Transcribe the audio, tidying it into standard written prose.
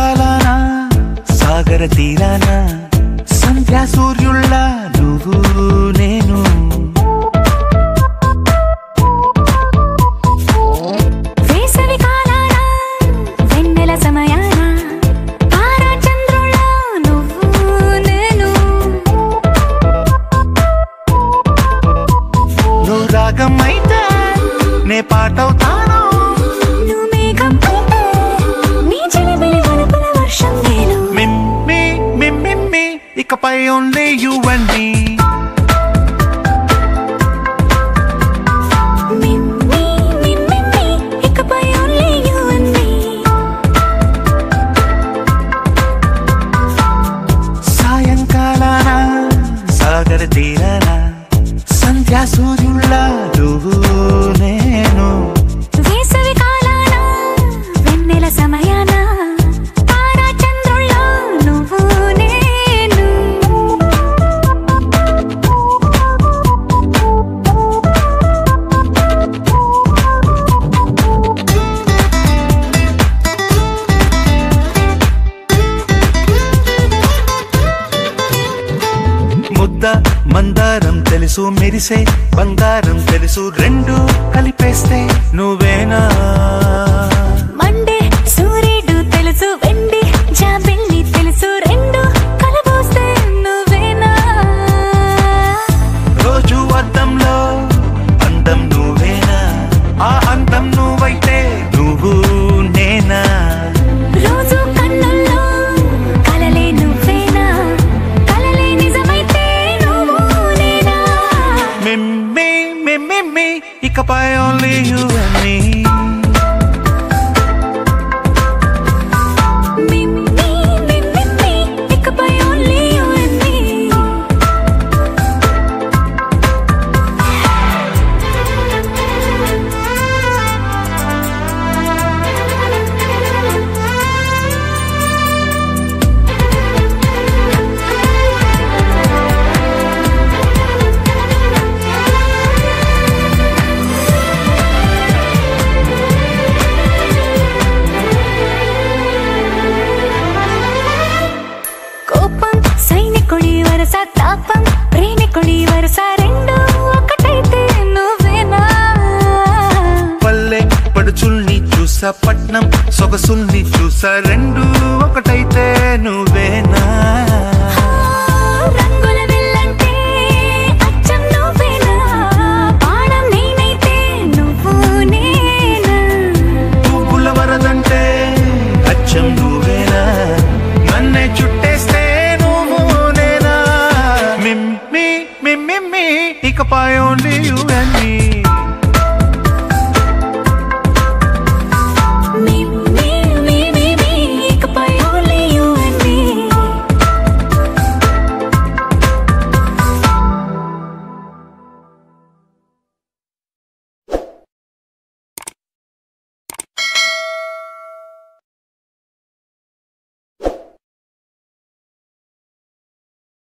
కాలాన సాగర తీరాన సంధ్యా సూర్యుళ్ళ నువ్వు నేను వేసవి కాలాన వెన్నెల సమయాన తారా చంద్రుళ్ళ నువ్వు నేను నువ్వు రాగం అయితే నే పాటవుతాను నువ్వు మేఘం అయితే నీ చిలిపిలి వలపుల వర్షం నేను మిమ్మి మిమ్మి ఇకపై ఓన్లీ యు అండ్ మీ ఇకపై ఓన్లీ యు అండ్ మీ సాయంకాలాన సాగర తీరాన సంధ్యా సూర్యుళ్ళ నువ్వు నేను వేసవి కాలాన వెన్నెల సమయాన తారా చంద్రుళ్ళ నువ్వు నేను ముద్ద మందారం తెలుసు మెరిసే బంగారం తెలుసు రెండు కలిపేస్తే నువ్వేనా మండే సూర్యుడు తెలుసు వెండి జాబిల్లి తెలుసు రెండు కలబోస్తే నువ్వేనా రోజు అద్దంలో అందం నువ్వేనా ఆ అందం నువ్వైతే నువ్వు నేనా రోజు కన్నుల్లో కలలే నువ్వేనా కలలే నిజమైతే నువ్వు నేనా మిమ్మి మిమ్మి ఇకపై ఓన్లీ యు అండ్ మీ ఇకపై ఓన్లీ యు అండ్ మీ కోపం సైనికుడి వరస తాపం ప్రేమికుడి వరస రెండు ఒకటైతే నువ్వేనా పల్లె పడుచుల్ని చూసా పట్నం సొగసుల్ని చూసా రెండు ఒకటైతే నువ్వేనా రంగుల విల్లంటే అచ్చం నువ్వేనా బాణం నేనైతే నువ్వు నేనా పువ్వుల వరదంటే అచ్చం నువ్వేనా నన్నే చుట్టేస్తే నువ్వు నేనా మిమ్మి ఇకపై ఓన్లీ యు అండ్